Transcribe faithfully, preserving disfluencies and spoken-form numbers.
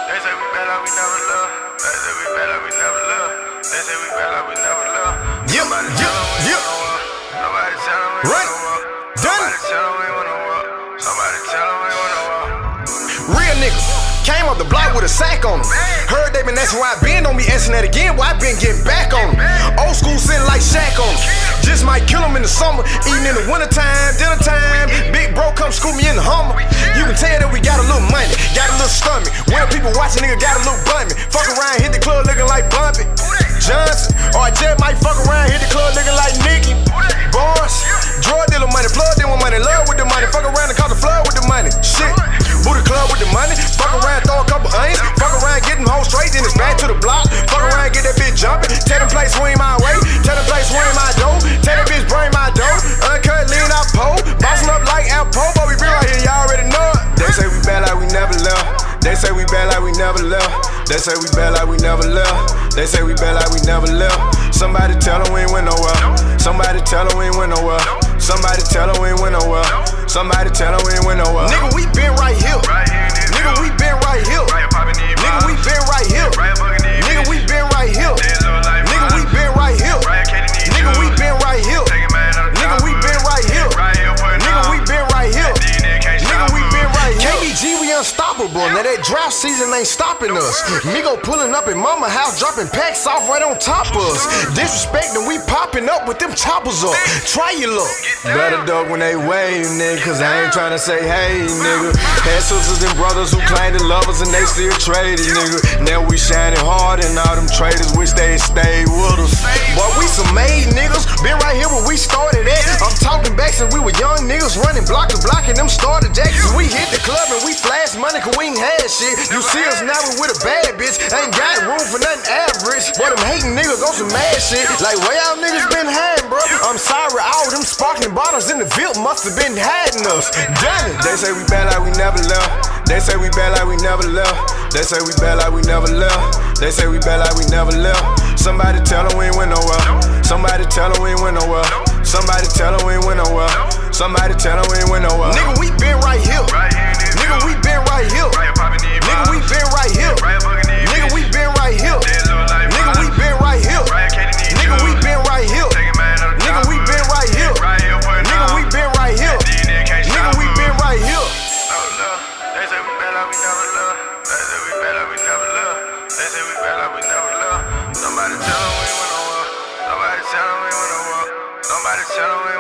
They say we bad like we never love. They say we bad like we never love. They say we bad like we never love. Yep, Nobody yep, tell them we yep. wanna walk. Nobody tell them we Right. wanna walk. Done. Somebody tell them we wanna walk. Somebody tell them we wanna walk. Real niggas came up the block with a sack on them. Heard they been asking why I been, don't be answering that again. Why I been getting back on them. Old school sitting like Shaq on them. Just might kill them in the summer, eating in the wintertime, dinner time. Big bro come scoop me in the Hummer. You can tell that we got a little money, got a little stomach. When people watching, nigga got a little bummy. Fuck around, hit the club looking like Bumpy Johnson. Or I just might fuck around, hit the club looking like Nicki. Boss, drug dealer money, plug them with money, love with the money. Fuck around and cause the flood with the money. Shit, booty club with the money. Fuck around, throw a couple onions. Fuck around, get them hoes straight, then it's back to the block. Fuck around, get that bitch jumping. Tell them play swing my way. Tell them play swing my dough. Tell that bitch bring my dough. Uncut, lean out pole. Bossing up like Alpo, but we been right here, y'all already know it. They say we bad like we never left. They say we bad like we never left. They say we bad like we never left. They say we bad like we never left. Somebody tell them we ain't went nowhere. Somebody tell them we ain't went nowhere. Somebody tell them we ain't went nowhere. Somebody tell them we ain't went nowhere. Nigga, we been right here. Nigga, we been right here. Nigga, we been right here. Nigga, we been right here. Nigga, we been right here. Nigga, we been right here. Nigga, we been right here. Nigga, we been right here. Nigga, we been right here. K B G, we unstoppable. Now that drought season ain't stopping us. Migo pulling up at mama house, dropping packs off right on top of us. Disrespecting, we popping up with them choppers up. Try your luck. Better dog when they wave, nigga, cause I ain't tryna say hey, nigga. Had sisters and brothers who claimed the lovers and they still traded, nigga. Now we shining hard and all them traders wish they had stayed with us. Boy, we some made niggas, been right here where we started at. I'm talking back since we were young niggas running block to block and them starter jackets. We hit the club and we flash money cause we ain't had shit. You see us now we with a bad bitch, ain't got room for nothing average. But them hating niggas on some mad shit. Like where y'all niggas been hiding, bro? I'm sorry, all them sparkling bottles in the Ville must have been hiding us. Done it. They say we bad like we never left. They say we bad like we never left. They say we bad like we never left. They say we bad like we never left. Somebody tell them we ain't went nowhere. Somebody tell them we ain't went nowhere. Somebody tell them we ain't went nowhere. Somebody tell them we ain't went nowhere. Nigga, we been right here. Nigga, we been right here. Nigga, we been right here. Nigga, we been right here. Nigga, we been right here. Nigga, we been right here. Nigga, we been right here. Nigga, we been right here. Nigga, we been right here. They say we bad like we never love. They say we bad like we never love. They say we bad like we never love. Somebody tell them we wanna walk. Somebody tell them we wanna walk. Somebody tell them we